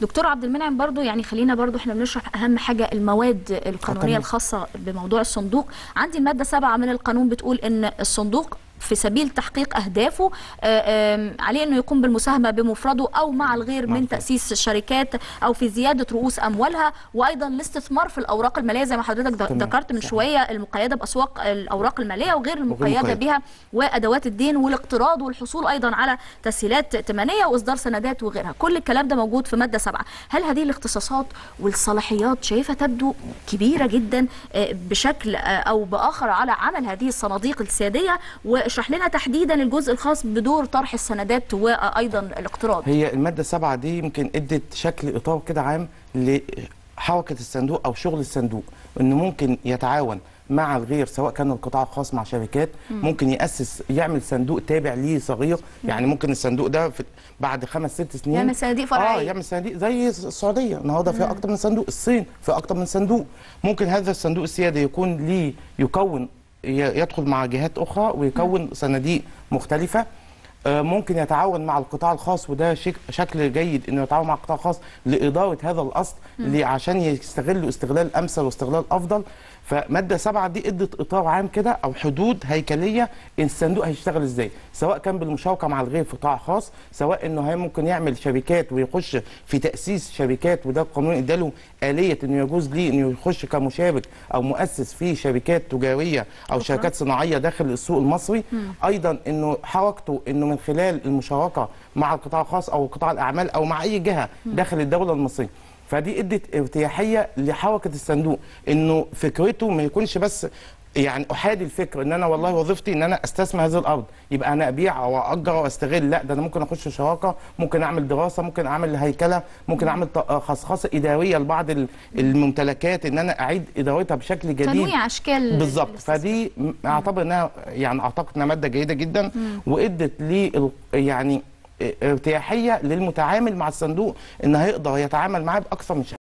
دكتور عبد المنعم، برضو يعني خلينا برضو احنا بنشرح اهم حاجه المواد القانونيه الخاصه بموضوع الصندوق. عندي الماده 7 من القانون بتقول ان الصندوق في سبيل تحقيق أهدافه عليه أنه يقوم بالمساهمة بمفرده أو مع الغير من تأسيس شركات أو في زيادة رؤوس أموالها، وأيضا الاستثمار في الأوراق المالية زي ما حضرتك ذكرت من شوية، المقيدة بأسواق الأوراق المالية وغير المقيدة بها، وأدوات الدين والاقتراض والحصول أيضا على تسهيلات ائتمانية وإصدار سندات وغيرها. كل الكلام ده موجود في مادة 7. هل هذه الاختصاصات والصلاحيات شايفة تبدو كبيرة جدا بشكل أو بآخر على عمل هذه الصناديق السيادية؟ اشرح لنا تحديدا الجزء الخاص بدور طرح السندات وايضا الاقتراض. هي الماده 7 دي يمكن ادت شكل اطار كده عام لحركه الصندوق او شغل الصندوق، انه ممكن يتعاون مع الغير سواء كان القطاع الخاص مع شركات، ممكن يأسس يعمل صندوق تابع ليه صغير، يعني ممكن الصندوق ده بعد 5 6 سنين يعمل صناديق فرعيه، يعمل صناديق زي السعوديه النهارده فيها اكتر من صندوق، الصين فيها اكتر من صندوق. ممكن هذا الصندوق السيادي يكون ليه يدخل مع جهات اخرى ويكون صناديق مختلفه. ممكن يتعاون مع القطاع الخاص، وده شكل جيد انه يتعاون مع القطاع الخاص لاداره هذا الاصل عشان يستغلوا استغلال امثل واستغلال افضل. فماده 7 دي ادت اطار عام كده او حدود هيكليه ان الصندوق هيشتغل ازاي، سواء كان بالمشاركه مع الغير في قطاع خاص، سواء انه ممكن يعمل شركات ويخش في تاسيس شركات، وده القانون اداله اليه انه يجوز ليه انه يخش كمشارك او مؤسس في شركات تجاريه او شركات صناعيه داخل السوق المصري. ايضا انه حركته انه من خلال المشاركه مع القطاع الخاص او قطاع الاعمال او مع اي جهه داخل الدوله المصريه. فدي ادت ارتياحيه لحركه الصندوق، انه فكرته ما يكونش بس يعني احادي الفكر ان انا والله وظيفتي ان انا استثمر هذه الارض يبقى انا ابيع او اجر او استغل، لا ده انا ممكن اخش شراكه، ممكن اعمل دراسه، ممكن اعمل هيكله، ممكن اعمل خصخصه اداريه لبعض الممتلكات ان انا اعيد ادارتها بشكل جديد، تنويع اشكال بالظبط. فدي اعتبر انها اعتقد انها ماده جيده جدا، وادت لي يعني ارتياحيه للمتعامل مع الصندوق ان هيقدر يتعامل معاه باكثر من شكل.